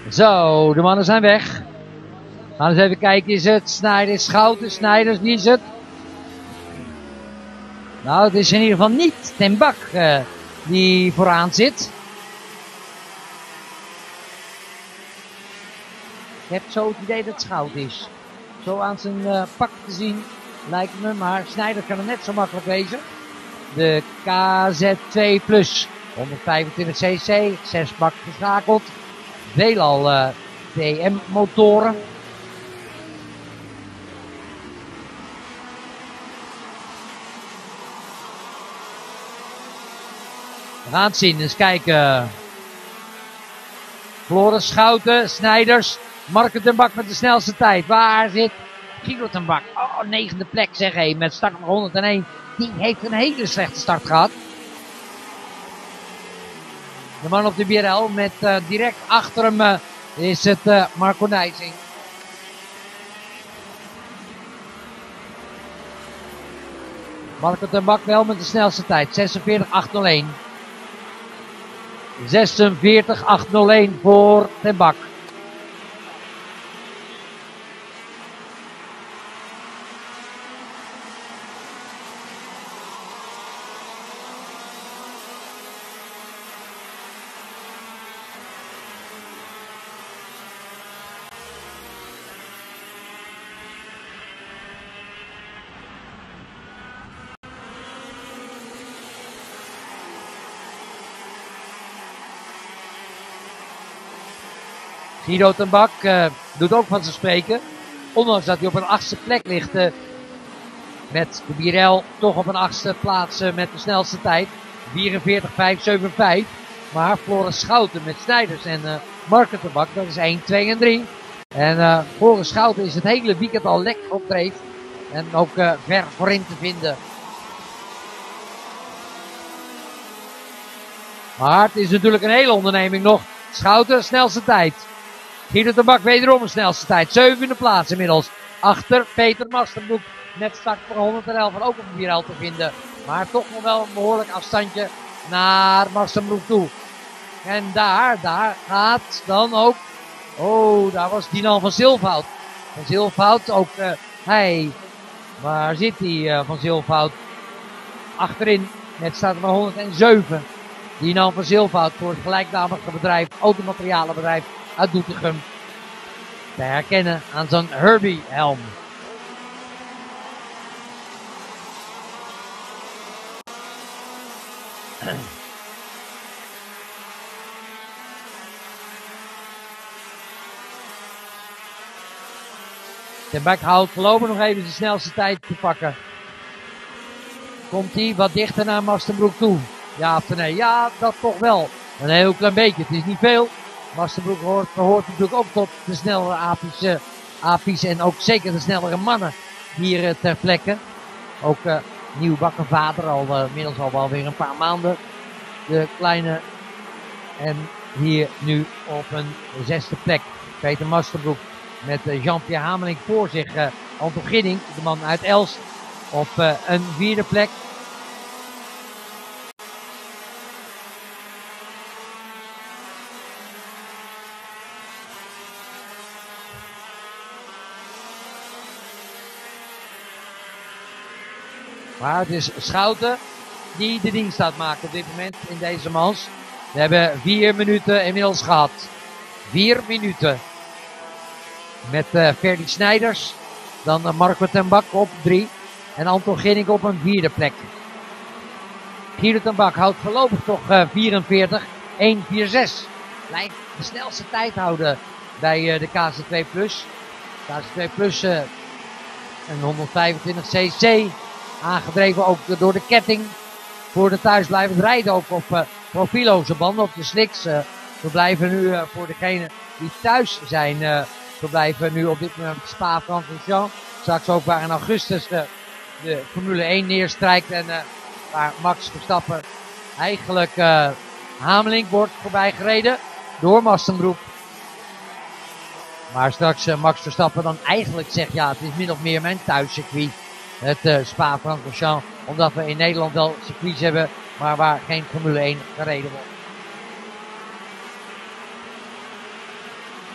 Zo, de mannen zijn weg. We gaan eens even kijken, is het Snijders, Schouten, Snijders, wie is het? Nou, het is in ieder geval niet Ten Bak die vooraan zit. Ik heb zo het idee dat het Schouten is. Zo aan zijn pak te zien lijkt me, maar Snijders kan er net zo makkelijk wezen. De KZ2 Plus, 125 cc, 6 bak geschakeld. Veelal DM motoren. We gaan het zien, eens kijken. Floris, Schouten, Snijders, Marco Ten Bak met de snelste tijd. Waar zit Guido Ten Bak? Oh, 9e plek zeg hé, met start op 101. Die heeft een hele slechte start gehad. De man op de BRL met direct achter hem is het Marco Nijsing. Marco Ten Bak wel met de snelste tijd, 46.801. 46.801 voor Ten Bak. Guido Ten Bak doet ook van zijn spreken. Ondanks dat hij op een 8e plek ligt. Met de BRL toch op een 8e plaats met de snelste tijd. 44.575. Maar Floris Schouten met Snijders en Marco Ten Bak, dat is 1, 2 en 3. En Floris Schouten is het hele weekend al lekker op dreef. En ook ver voorin te vinden. Maar het is natuurlijk een hele onderneming nog. Schouten, snelste tijd. Guido Ten Bak wederom een snelste tijd. 7e plaats inmiddels. Achter Peter Masterbroek. Net start voor 111 van ook op de BRL te vinden. Maar toch nog wel een behoorlijk afstandje naar Masterbroek toe. En daar gaat dan ook... Oh, daar was Dinan van Zilfhout. Van Zilfhout ook hij. Waar zit hij van Zilfhout? Achterin. Net staat er maar 107. Dinan van Zilfhout voor het gelijknamige bedrijf. Automaterialenbedrijf uit Doetinchem. Te herkennen aan zo'n Herbie helm. Ten Bak houdt voorlopig nog even de snelste tijd te pakken. Komt hij wat dichter naar Masterbroek toe? Ja of nee? Ja, dat toch wel. Een heel klein beetje. Het is niet veel. Masterbroek behoort natuurlijk ook tot de snellere apies en ook zeker de snellere mannen hier ter plekke. Ook nieuwbakken vader, inmiddels al wel weer een paar maanden. De kleine. En hier nu op een 6e plek. Peter Masterbroek met Jean-Pierre Hameling voor zich. Anton Ginning, de man uit Elst, op een 4e plek. Maar het is Schouten die de dienst uitmaakt op dit moment in deze mans. We hebben 4 minuten inmiddels gehad. 4 minuten. Met Ferdy Snijders. Dan Marco Ten Bak op 3. En Anton Ginning op een 4e plek. Guido Ten Bak houdt voorlopig toch 44. 1.46. Lijkt de snelste tijd houden bij de KZ2 Plus. KZ2 Plus een 125 cc. Aangedreven ook door de ketting. Voor de thuisblijvend rijden ook op profielloze banden op de slicks. We blijven nu voor degenen die thuis zijn. We blijven nu op dit moment Spa-Francorchamps. Straks ook waar in augustus de Formule 1 neerstrijkt. En waar Max Verstappen eigenlijk Hameling wordt voorbij gereden door Masterbroek. Maar straks Max Verstappen dan eigenlijk zegt, ja, het is min of meer mijn thuiscircuit. Het Spa-Francorchamps. Omdat we in Nederland wel circuits hebben, maar waar geen Formule 1 gereden wordt.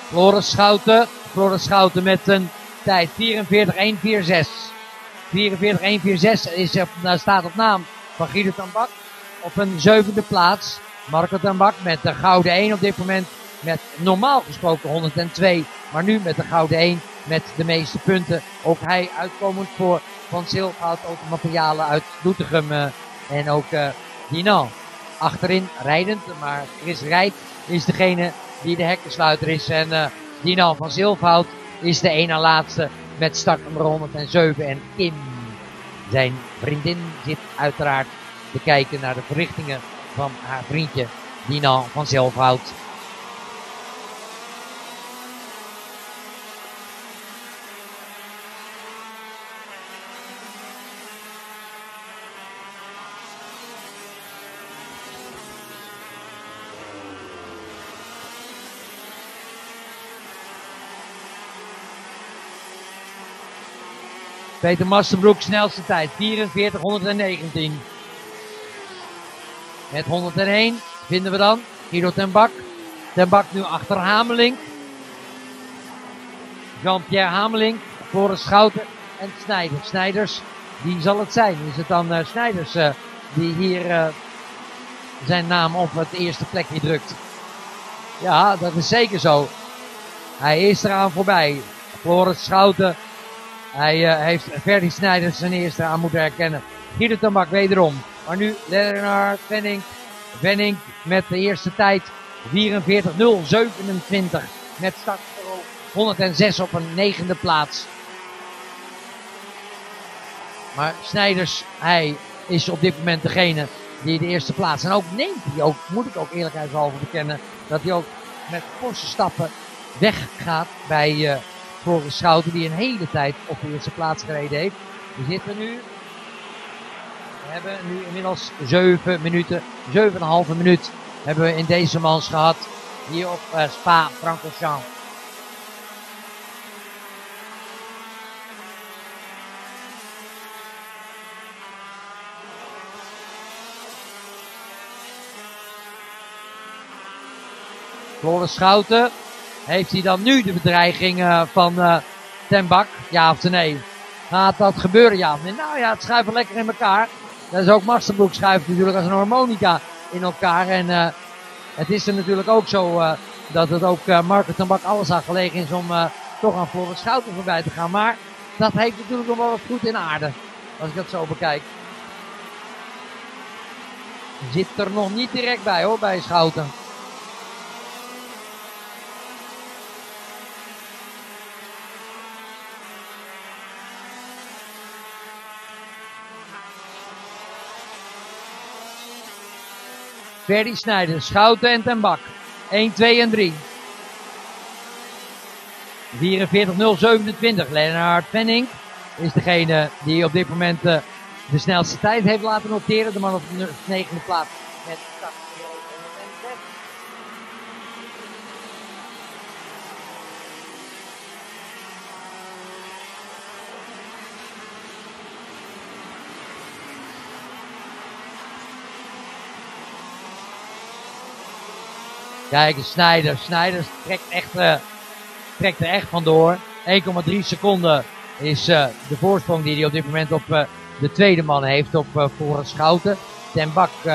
Floris Schouten. Floris Schouten met een tijd 44-1-4-6. 44-1-4-6 staat op naam van Guido ten Bak. Op een 7e plaats. Marco ten Bak met de gouden 1 op dit moment. Met normaal gesproken 102. Maar nu met de gouden 1 met de meeste punten. Ook hij uitkomend voor Van Zilverhout Automaterialen uit Doetinchem. En ook Dinan. Achterin rijdend. Maar Chris Rijt is degene die de hekkensluiter is. En Dinan van Zilverhout is de ene laatste met startnummer 107. En Kim, zijn vriendin, zit uiteraard te kijken naar de verrichtingen van haar vriendje Dinan van Zilverhout. Peter Masterbroek, snelste tijd, 44-119. Met 101 vinden we dan Guido ten Bak. Ten Bak nu achter Hamelink. Jean-Pierre Hamelink, Floris Schouten en Snijders. Snijders, wie zal het zijn? Is het dan Snijders die hier zijn naam op het eerste plekje drukt? Ja, dat is zeker zo. Hij is eraan voorbij. Floris Schouten. Hij heeft Ferdy Snijders zijn eerste aan moeten herkennen. Guido ten Bak wederom. Maar nu Lennart Venink. Venink met de eerste tijd 44-0-27. Met start 106 op een 9e plaats. Maar Snijders, hij is op dit moment degene die de eerste plaats. En ook neemt hij ook, moet ik ook eerlijkheidshalve bekennen, dat hij ook met forse stappen weggaat bij Floris Schouten, die een hele tijd op de eerste plaats gereden heeft. We hebben nu inmiddels 7 minuten, 7,5 minuut hebben we in deze mans gehad. Hier op Spa-Francorchamps. Floris Schouten. Heeft hij dan nu de bedreiging van ten Bak? Ja of nee? Gaat dat gebeuren? Ja of nee? Nou ja, het schuift wel lekker in elkaar. Dat is ook Masterbroek schuift natuurlijk als een harmonica in elkaar. En het is er natuurlijk ook zo dat het ook Marco ten Bak alles aan gelegen is om toch aan Floris Schouten voorbij te gaan. Maar dat heeft natuurlijk nog wel wat goed in aarde. Als ik dat zo bekijk. Zit er nog niet direct bij hoor, bij Schouten. Ferdy Snijders, Schouten en ten Bak. 1, 2 en 3. 44-0-27. Lennart Venink is degene die op dit moment de snelste tijd heeft laten noteren. De man op de 9e plaats met start 106. Kijk, Snijders trekt er echt vandoor. 1,3 seconden is de voorsprong die hij op dit moment op de tweede man heeft op Floris Schouten. Ten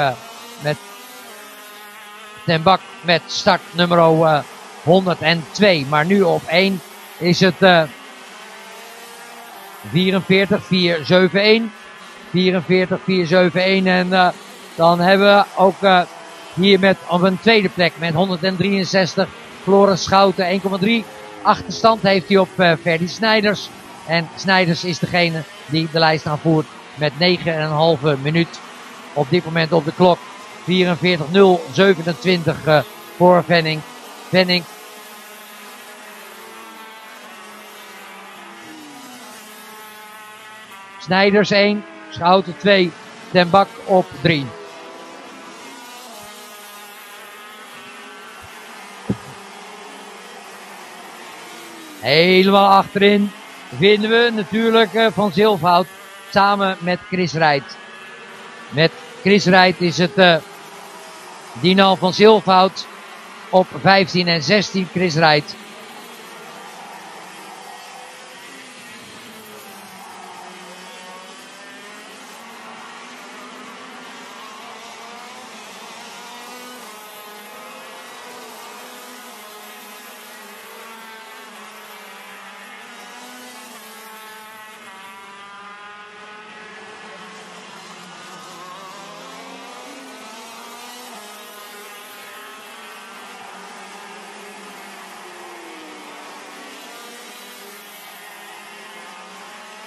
Bak met start nummer 102. Maar nu op 1 is het 44-4-7-1. 44-4-7-1 en dan hebben we ook hier met op een tweede plek met 163 Floris Schouten. 1,3 achterstand heeft hij op Ferdy Snijders. En Snijders is degene die de lijst aanvoert met 9,5 minuut op dit moment op de klok. 44-0-27 voor Venink. Venink. Snijders 1, Schouten 2, ten Bak op 3. Helemaal achterin vinden we natuurlijk Van Zilverhout samen met Chris Rijt. Met Chris Rijt is het Dinan van Zilverhout op 15 en 16. Chris Rijt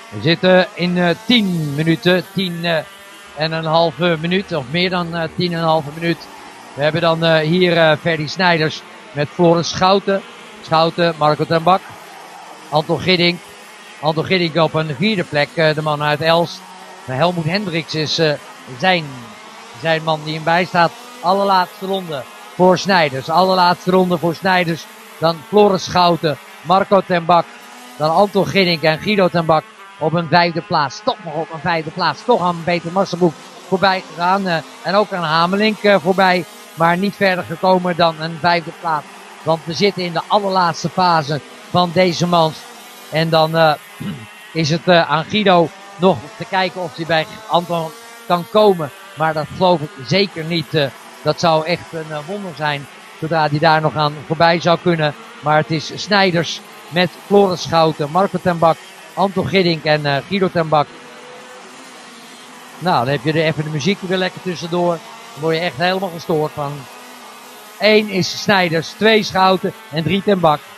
We zitten in 10 minuten, 10 en een halve minuut, of meer dan 10 en een halve minuut. We hebben dan hier Ferdy Snijders met Floris Schouten. Schouten, Marco ten Bak, Anton Giddink. Anton Giddink op een vierde plek, de man uit Elst. Helmoet Hendricks is zijn man die hem bijstaat. Allerlaatste ronde voor Snijders. Allerlaatste ronde voor Snijders. Dan Floris Schouten, Marco ten Bak. Dan Anton Giddink en Guido ten Bak op een vijfde plaats. Toch nog op een vijfde plaats. Toch aan Peter Massenboek voorbij gegaan. En ook aan Hamelink voorbij. Maar niet verder gekomen dan een vijfde plaats. Want we zitten in de allerlaatste fase van deze mans. En dan is het aan Guido nog te kijken of hij bij Anton kan komen. Maar dat geloof ik zeker niet. Dat zou echt een wonder zijn. Zodra hij daar nog aan voorbij zou kunnen. Maar het is Snijders met Floris Schouten, Marco ten Bak, Anton Giddink en Guido ten Bak. Nou, dan heb je er even de muziek weer lekker tussendoor. Dan word je echt helemaal gestoord van. 1 is Snijders, 2 Schouten en 3 ten Bak.